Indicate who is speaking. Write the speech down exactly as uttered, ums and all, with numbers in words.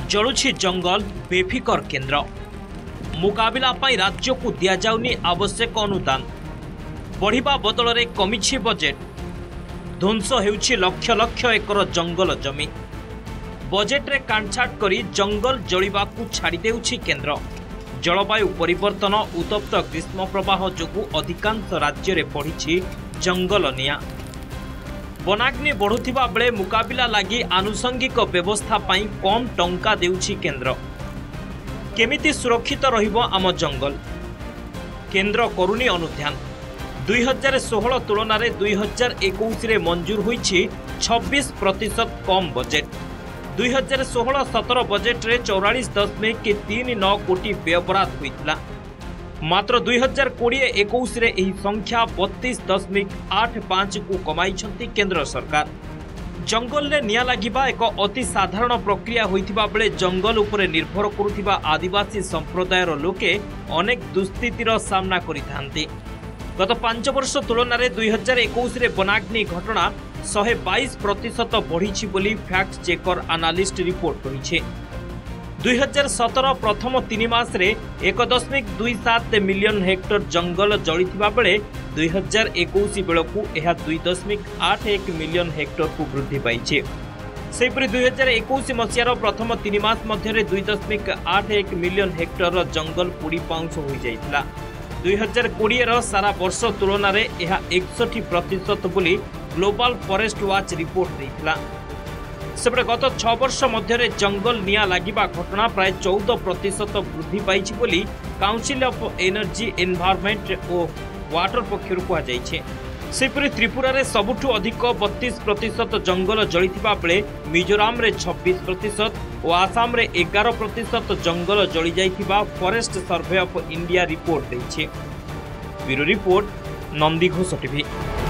Speaker 1: जलुछि जंगल बेफिकर केन्द्र मुकाबिला पाई राज्य को दिया जाउनी आवश्यक अनुदान बढ़िबा बदल रे कमिछि बजेट ध्वंस हेउछि लक्ष लक्ष एकर जंगल जमी बजेट रे कांछाट करी जंगल जलिबा को छाड़ी देउछि केन्द्र जलवायु परिवर्तन उत्तप्त ग्रीष्म प्रवाह जोगु अधिकांश राज्य रे बढ़िछि जंगल निया वनाग्नि बढ़ुथिबा बेले मुकाबिला लागि आनुषंगिक व्यवस्था पाई कम टंका देउछि केन्द्र केमिति सुरक्षित रहिबो आम जंगल केन्द्र करुनी अनुध्यान दुई हजार षोहल तुलन में दुई हजार इक्कीस रे मंजूर होईछि छब्बीस प्रतिशत कम बजेट दुई हजार षोहल सतर बजेट रे चौरालीस दशमिक तीन नौ कोटी व्ययबराद होइतिला मात्र दुई हजार कोड़े इक्कीस रे एही संख्या बत्तीस दशमिक आठ पांच को कमाई केंद्र सरकार जंगल ने निया लागिबा एक अति साधारण प्रक्रिया होइथिबा बेले जंगल उपरे निर्भर करुथिबा आदिवासी संप्रदायर लोके अनेक दुस्थितिर सामना करिथांती गत पांच वर्ष तुलन में दुई हजार इक्कीस रे वनाग्नि घटना एक सौ बाईस प्रतिशत बढ़ी बोली फैक्ट चेकर एनालिस्ट रिपोर्ट करिछे दुई हजार सतर प्रथम तीन मास रे एक दशमिक दुई सात मिलियन हेक्टर जंगल जलिथिबा बेले दुई हजार इक्कीस बेलू यह दुई दशमिक आठ एक मिलियन हेक्टर को वृद्धि पाइछे सेपरि दुई हजार इक्कीस मसीहार प्रथम तीन मास मध्य दुई दशमिक आठ एक मिलियन हेक्टर जंगल पोड़ी पाउंस हो जाइतिला दुई हजार कोड़े सारा वर्ष तुलन में यह एकसठ प्रतिशत बोली ग्लोबल फॉरेस्ट वॉच रिपोर्ट देइतिला सेपटे गत छह वर्ष मध्य जंगल निया लागिबा घटना प्राय चौदह प्रतिशत वृद्धि पाइछि बोली काउंसिल ऑफ एनर्जी एनवायरनमेंट और वाटर पक्षर कहुई सेपरि त्रिपुरा रे सबुठु अधिक बत्तीस प्रतिशत जंगल जलिथिबा बेले मिजोराम रे छब्बीस प्रतिशत और आसाम रे एगार प्रतिशत जंगल जली जाइथिबा forest survey of India report देइछे। Bureau report Nandi Ghosh TV.